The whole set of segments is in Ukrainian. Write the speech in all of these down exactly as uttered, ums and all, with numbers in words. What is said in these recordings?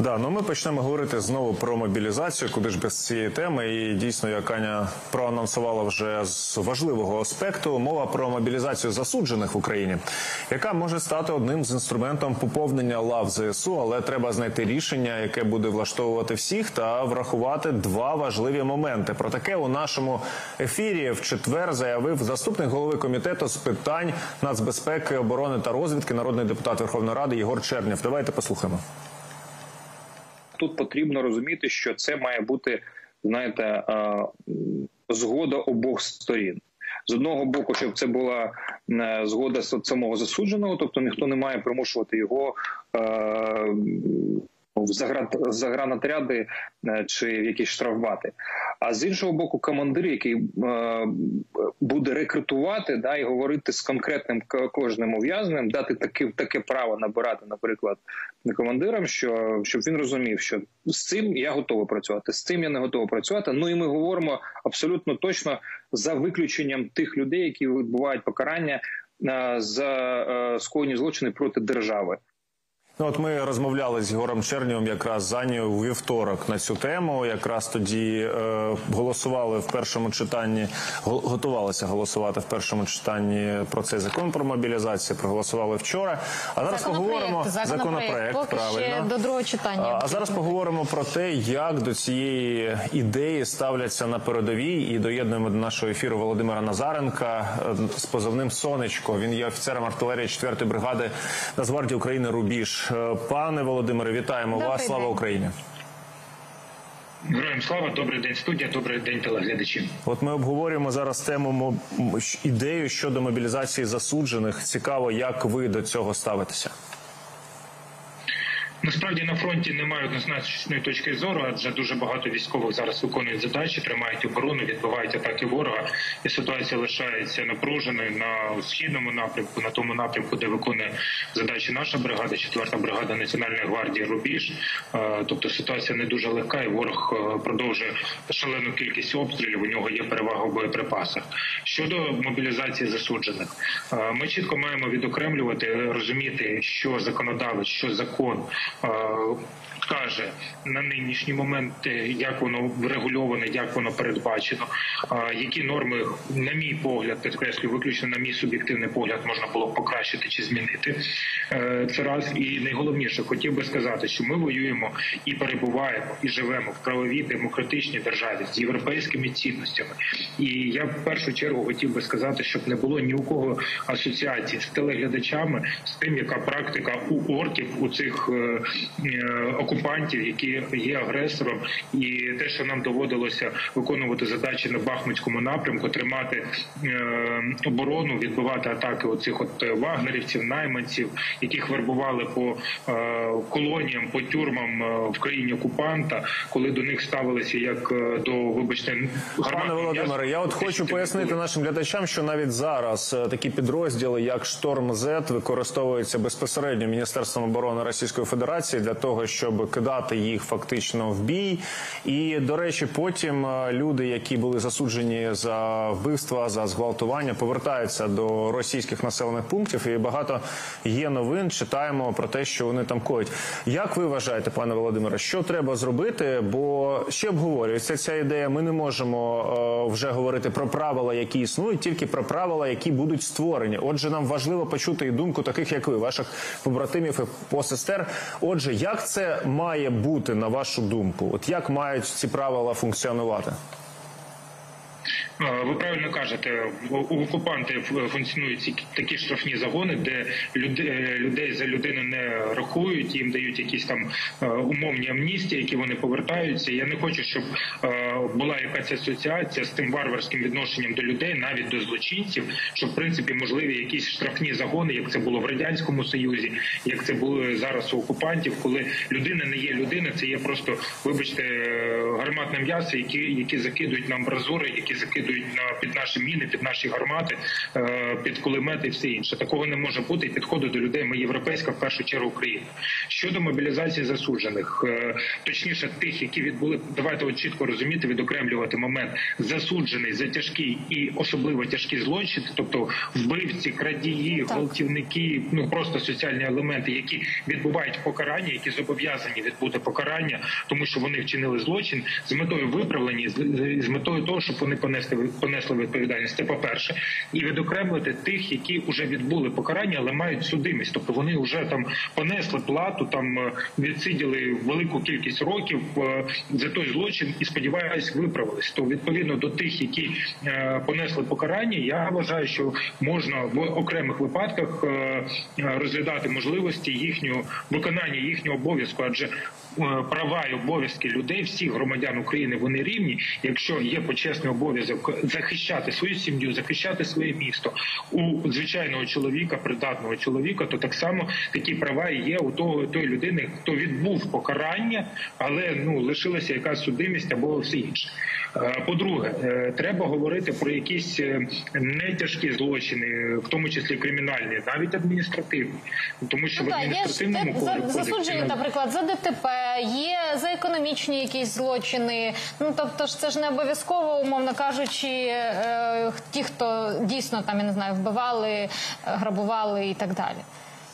Да, ну ми почнемо говорити знову про мобілізацію, куди ж без цієї теми. І дійсно, як Аня проанонсувала вже з важливого аспекту, мова про мобілізацію засуджених в Україні, яка може стати одним з інструментів поповнення лав ЗСУ, але треба знайти рішення, яке буде влаштовувати всіх та врахувати два важливі моменти. Про таке у нашому ефірі в четвер заявив заступник голови комітету з питань нацбезпеки, оборони та розвідки, народний депутат Верховної Ради Єгор Чернєв. Давайте послухаємо. Тут потрібно розуміти, що це має бути, знаєте, згода обох сторін. З одного боку, щоб це була згода самого засудженого, тобто ніхто не має примушувати його в загранотряди чи в якісь штрафбати. А з іншого боку, командир, який е, буде рекрутувати, да, і говорити з конкретним кожним ув'язненим, дати таке, таке право набирати, наприклад, командирам, що, щоб він розумів, що з цим я готовий працювати, з цим я не готовий працювати. Ну і ми говоримо абсолютно точно за виключенням тих людей, які відбувають покарання е, за е, скоєні злочини проти держави. Ну, от ми розмовляли з Єгором Чернєвим якраз з Анією у вівторок на цю тему. Якраз тоді е, голосували в першому читанні, готувалися голосувати в першому читанні про цей закон про мобілізацію, проголосували вчора. А зараз поговоримо законопроект, законопроект, поки правильно. ще до другого читання. А, а зараз поговоримо про те, як до цієї ідеї ставляться на передовій, і доєднуємо до нашого ефіру Володимира Назаренка з позивним «Сонечко». Він є офіцером артилерії четвертої бригади Нацгвардії України «Рубіж». Пане Володимире, вітаємо Добрий вас. Слава день. Україні. Героям слава, добрий день студія, добрий день телеглядачі. От ми обговорюємо зараз тему, ідею щодо мобілізації засуджених. Цікаво, як ви до цього ставитеся? Насправді на фронті немає однозначної точки зору, адже дуже багато військових зараз виконують задачі, тримають оборону, відбивають атаки ворога, і ситуація лишається напруженою на східному напрямку, на тому напрямку, де виконує задачі наша бригада, четверта бригада Національної гвардії «Рубіж». Тобто ситуація не дуже легка, і ворог продовжує шалену кількість обстрілів, у нього є перевага в боєприпасах. Щодо мобілізації засуджених, ми чітко маємо відокремлювати, розуміти, що законодавець, що закон каже на нинішній момент, як воно врегульоване, як воно передбачено, які норми, на мій погляд, підкреслю, виключно на мій суб'єктивний погляд, можна було покращити чи змінити. Це раз. І найголовніше, хотів би сказати, що ми воюємо і перебуваємо, і живемо в правовій демократичній державі з європейськими цінностями. І я в першу чергу хотів би сказати, щоб не було ні у кого асоціацій з телеглядачами, з тим, яка практика у орків, у цих окупантів, які є агресором, і те, що нам доводилося виконувати задачі на Бахмутському напрямку, тримати е, оборону, відбивати атаки оцих от вагнерівців, найманців, яких вербували по е, колоніям, по тюрмам в країні окупанта, коли до них ставилися як до, вибачте, Пане Володимире, я от хочу пояснити нашим глядачам, що навіть зараз такі підрозділи, як «Шторм-Зет», використовуються безпосередньо Міністерством оборони Російської Федерації для того, щоб кидати їх фактично в бій. І, до речі, потім люди, які були засуджені за вбивства, за зґвалтування, повертаються до російських населених пунктів. І багато є новин, читаємо про те, що вони там коять. Як ви вважаєте, пане Володимире, що треба зробити? Бо ще обговорюється ця ідея. Ми не можемо е, вже говорити про правила, які існують, тільки про правила, які будуть створені. Отже, нам важливо почути і думку таких, як ви, ваших побратимів і посестер. Отже, як це має бути, на вашу думку? От як мають ці правила функціонувати? Ви правильно кажете, у окупантів функціонують такі штрафні загони, де людей за людину не рахують, їм дають якісь там умовні амністії, які вони повертаються. Я не хочу, щоб була якась асоціація з тим варварським відношенням до людей, навіть до злочинців, що в принципі можливі якісь штрафні загони, як це було в Радянському Союзі, як це було зараз у окупантів, коли людина не є людина, це є просто, вибачте, гарматне м'ясо, які, які закидують нам бразури, які закидують йдуть на під наші міни, під наші гармати, під кулемети і все інше. Такого не може бути і підходу до людей. Ми європейська, в першу чергу, Україна. Щодо мобілізації засуджених, точніше тих, які відбули, давайте от чітко розуміти, відокремлювати момент засуджений за тяжкі і особливо тяжкі злочини, тобто вбивці, крадії, гвалтівники, ну просто соціальні елементи, які відбувають покарання, які зобов'язані відбути покарання, тому що вони вчинили злочин з метою виправлення, з метою того, щоб вони понесли понесли відповідальність. Це по-перше, і відокремити тих, які вже відбули покарання, але мають судимість, тобто вони вже там понесли плату, там відсиділи велику кількість років за той злочин і, сподіваюсь, виправились. То відповідно до тих, які понесли покарання, я вважаю, що можна в окремих випадках розглядати можливості їхнього виконання їхнього обов'язку, адже права і обов'язки людей, всіх громадян України, вони рівні. Якщо є почесний обов'язок захищати свою сім'ю, захищати своє місто у звичайного чоловіка, придатного чоловіка, то так само такі права є у того тої людини, хто відбув покарання, але ну лишилася якась судимість або все інше. По-друге, треба говорити про якісь нетяжкі злочини, в тому числі кримінальні, навіть адміністративні, тому що ну, в адміністративному є кодексі засуджені, наприклад, за ДТП, є за економічні якісь злочини. Ну тобто ж це ж не обов'язково, умовно кажучи, ті, хто дійсно там, я не знаю, вбивали, грабували і так далі.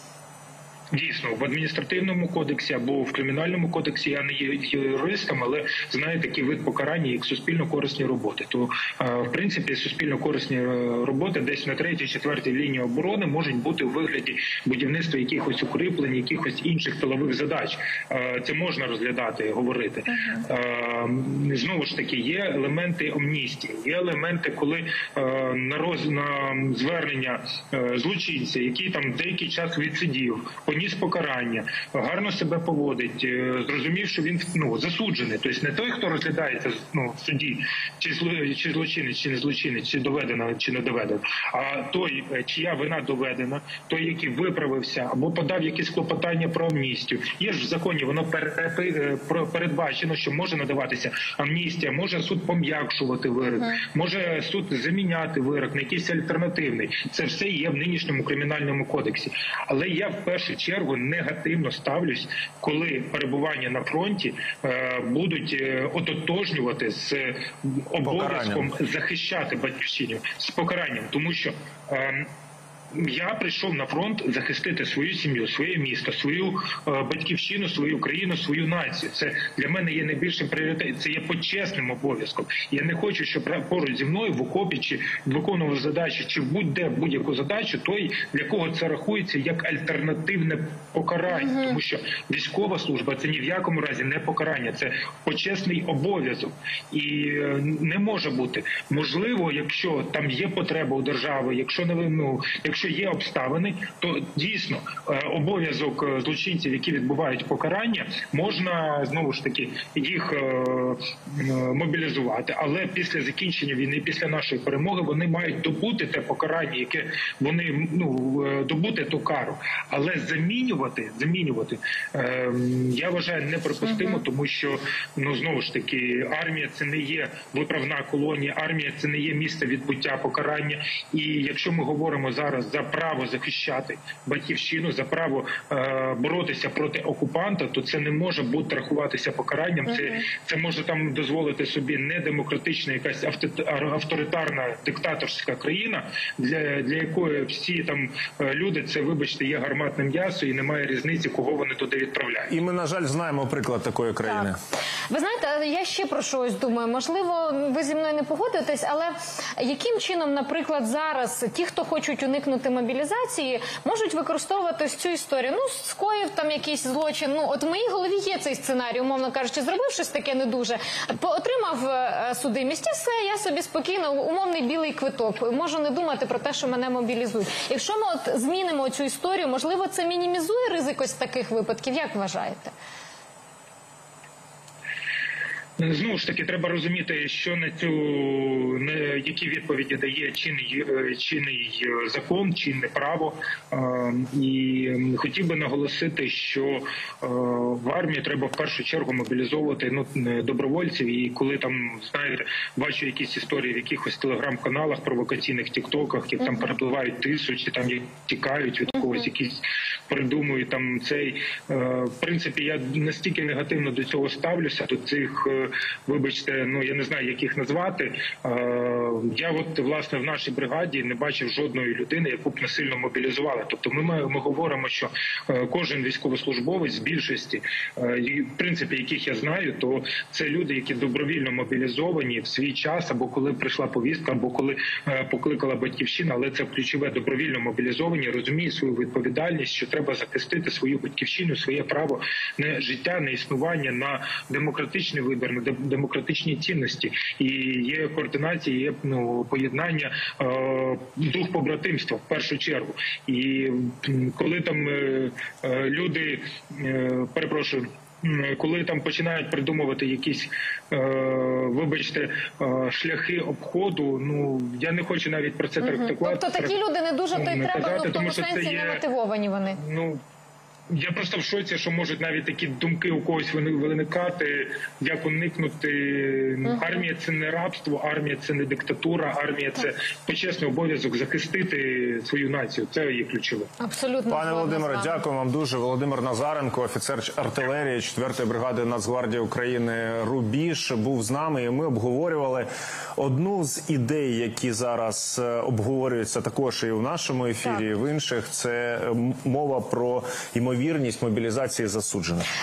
Дійсно, в адміністративному кодексі або в кримінальному кодексі я не є юристом, але знаю такий вид покарання, як суспільно-корисні роботи. То, в принципі, суспільно-корисні роботи десь на третій, четвертій лінії оборони можуть бути у вигляді будівництва якихось укріплень, якихось інших тилових задач. Це можна розглядати, говорити. Uh-huh. Знову ж таки, є елементи амністії, є елементи, коли на, роз... на звернення злочинця, який там деякий час відсидів, поніс покарання, гарно себе поводить, зрозумів, що він ну, засуджений. Тобто не той, хто розглядається ну, в суді, чи, зло, чи злочинець, чи не злочинець, чи доведено, чи не доведено, а той, чия вина доведена, той, який виправився, або подав якісь клопотання про амністію. Є ж в законі, воно передбачено, що може надаватися амністія, може суд пом'якшувати вирок, може суд заміняти вирок на якийсь альтернативний. Це все є в нинішньому кримінальному кодексі. Але я в першу чергу негативно ставлюсь, коли перебування на фронті е, будуть е, ототожнювати з обов'язком захищати батьківщину, з покаранням, тому що е, я прийшов на фронт захистити свою сім'ю, своє місто, свою е, батьківщину, свою країну, свою націю. Це для мене є найбільшим пріоритетом, це є почесним обов'язком. Я не хочу, щоб поруч зі мною в окопі чи виконував задачі, чи будь-де будь-яку задачу, той, для кого це рахується як альтернативне покарання. Uh-huh. Тому що військова служба – це ні в якому разі не покарання, це почесний обов'язок. І е, не може бути. Можливо, якщо там є потреба у держави, якщо не ну, якщо Якщо є обставини, то дійсно обов'язок злочинців, які відбувають покарання, можна знову ж таки їх мобілізувати. Але після закінчення війни, після нашої перемоги, вони мають добути те покарання, яке вони ну добути ту кару. Але замінювати, замінювати, я вважаю неприпустимо, тому що ну знову ж таки армія це не є виправна колонія, армія це не є місце відбуття покарання. І якщо ми говоримо зараз за право захищати батьківщину, за право е, боротися проти окупанта, то це не може бути рахуватися покаранням. Uh-huh. Це, це може там дозволити собі недемократична якась авторитарна диктаторська країна, для, для якої всі там люди, це, вибачте, є гарматне м'ясо і немає різниці, кого вони туди відправляють. І ми, на жаль, знаємо приклад такої країни. Так. Ви знаєте, я ще про щось думаю. Можливо, ви зі мною не погодитесь, але яким чином, наприклад, зараз ті, хто хочуть уникнути мобілізації, можуть використовувати ось цю історію? Ну, скоїв там якийсь злочин. Ну, от в моїй голові є цей сценарій, умовно кажучи, зробив щось таке не дуже, отримав судимість і все, я собі спокійно, умовний білий квиток. Можу не думати про те, що мене мобілізують. Якщо ми от змінимо цю історію, можливо, це мінімізує ризик ось таких випадків? Як вважаєте? Знову ж таки, треба розуміти, що на цю не які відповіді дає чинний чинний закон, чинне право. І хотів би наголосити, що в армію треба в першу чергу мобілізовувати ну добровольців. І коли там знаєте, бачу якісь історії в якихось телеграм-каналах, провокаційних тіктоках, як там перепливають тисячі, там тікають від когось, якісь придумують там цей. В принципі, я настільки негативно до цього ставлюся, до цих. Вибачте, ну я не знаю, як їх назвати. Я от власне в нашій бригаді не бачив жодної людини, яку б насильно мобілізували. Тобто, ми ми говоримо, що кожен військовослужбовець з більшості, в принципі, яких я знаю, то це люди, які добровільно мобілізовані в свій час, або коли прийшла повістка, або коли покликала батьківщина, але це ключове, добровільно мобілізовані, розуміють свою відповідальність, що треба захистити свою батьківщину, своє право на життя, на існування, на демократичний вибір, на демократичні цінності. І є координація, є ну, поєднання, е, дух побратимства в першу чергу. І коли там е, люди, е, перепрошую, коли там починають придумувати якісь, е, вибачте, е, шляхи обходу, ну я не хочу навіть про це трактувати. Тобто такі люди не дуже то й треба, казати, ну в тому що це сенсі є, не мотивовані вони. Ну, я просто в шоці, що можуть навіть такі думки у когось виникати, як уникнути. Uh-huh. Армія – це не рабство, армія – це не диктатура, армія – це почесний обов'язок захистити свою націю. Це є ключове. Абсолютно. Пане Володимире, дякую вам дуже. Володимир Назаренко, офіцер артилерії четвертої бригади Нацгвардії України «Рубіж», був з нами, і ми обговорювали одну з ідей, які зараз обговорюються також і в нашому ефірі, так. і в інших. Це мова про ймовірність мобілізації засуджених.